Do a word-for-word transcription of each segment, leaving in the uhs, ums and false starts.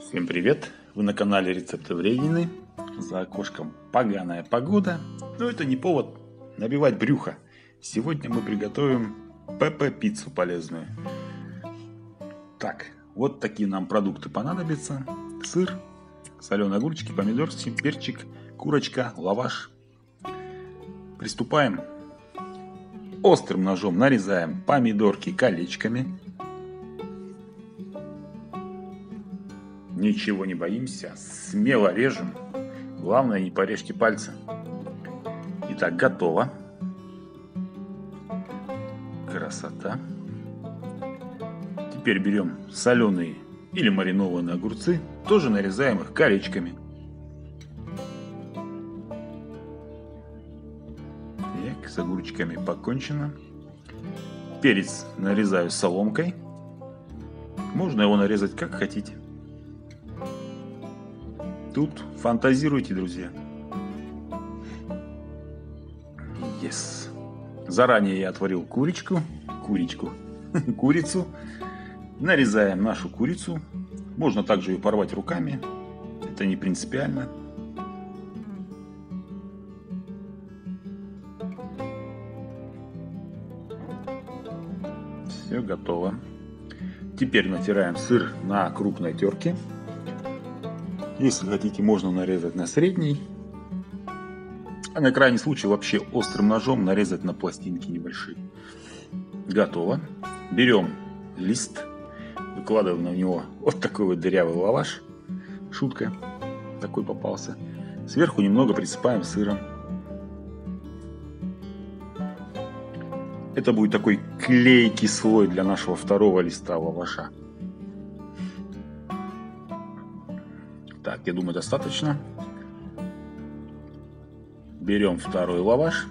Всем привет! Вы на канале Рецепты Вредины. За окошком поганая погода, но это не повод набивать брюхо. Сегодня мы приготовим пеппа-пиццу полезную. Так, вот такие нам продукты понадобятся. Сыр, соленые огурчики, помидорчики, перчик, курочка, лаваш. Приступаем. Острым ножом нарезаем помидорки колечками. Ничего не боимся, смело режем. Главное, не порежьте пальцы. Итак, готово. Красота. Теперь берем соленые или маринованные огурцы. Тоже нарезаем их колечками. Так, с огурчиками покончено. Перец нарезаю соломкой. Можно его нарезать как хотите. Тут фантазируйте, друзья. Yes. Заранее я отварил курочку, курочку, курицу. Нарезаем нашу курицу. Можно также ее порвать руками. Это не принципиально. Все готово. Теперь натираем сыр на крупной терке. Если хотите, можно нарезать на средний. А на крайний случай вообще острым ножом нарезать на пластинки небольшие. Готово. Берем лист. Выкладываем на него вот такой вот дырявый лаваш. Шутка. Такой попался. Сверху немного присыпаем сыром. Это будет такой клейкий слой для нашего второго листа лаваша. Так, я думаю, достаточно. Берем второй лаваш.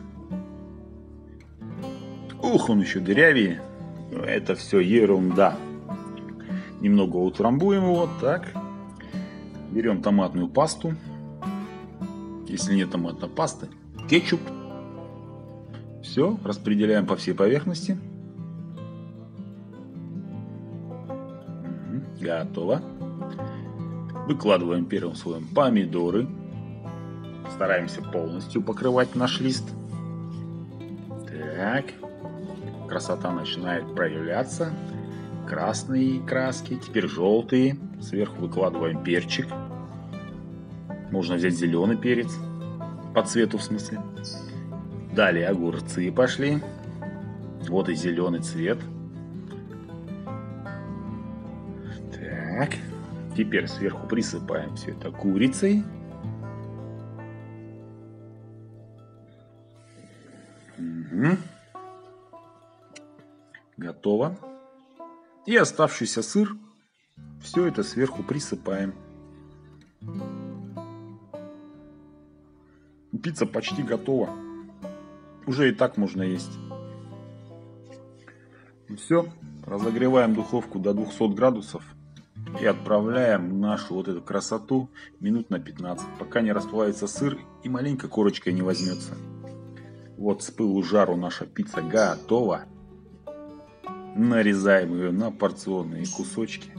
Ух, он еще дырявее. Это все ерунда. Немного утрамбуем его. Так. Берем томатную пасту. Если нет томатной пасты, кетчуп. Все, распределяем по всей поверхности. Готово. Выкладываем первым слоем помидоры. Стараемся полностью покрывать наш лист. Так. Красота начинает проявляться. Красные краски, теперь желтые. Сверху выкладываем перчик. Можно взять зеленый перец. По цвету в смысле. Далее огурцы пошли. Вот и зеленый цвет. Так. Теперь сверху присыпаем все это курицей. Угу. Готово. И оставшийся сыр, все это сверху присыпаем. Пицца почти готова. Уже и так можно есть. Все. Разогреваем духовку до двухсот градусов. И отправляем нашу вот эту красоту минут на пятнадцать, пока не расплавится сыр и маленько корочкой не возьмется. Вот с пылу жару наша пицца готова. Нарезаем ее на порционные кусочки.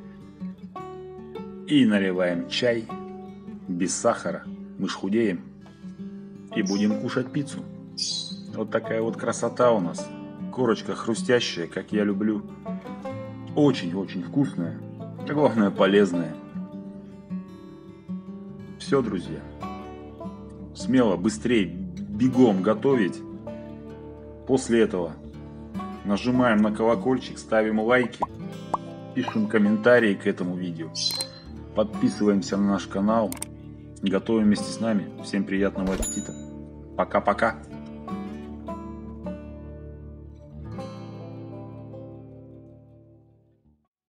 И наливаем чай без сахара. Мы ж худеем. И будем кушать пиццу. Вот такая вот красота у нас. Корочка хрустящая, как я люблю. Очень-очень вкусная. А главное, полезное. Все, друзья. Смело, быстрее, бегом готовить. После этого нажимаем на колокольчик, ставим лайки, пишем комментарии к этому видео. Подписываемся на наш канал. Готовим вместе с нами. Всем приятного аппетита. Пока-пока.